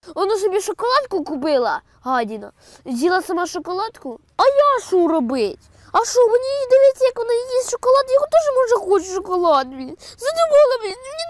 Вона собі шоколадку купила, гадіна. З'їла сама шоколадку. А я що робить? А що, мені дивиться, як вона їсть шоколад, я теж може хочу шоколад. Задумала мені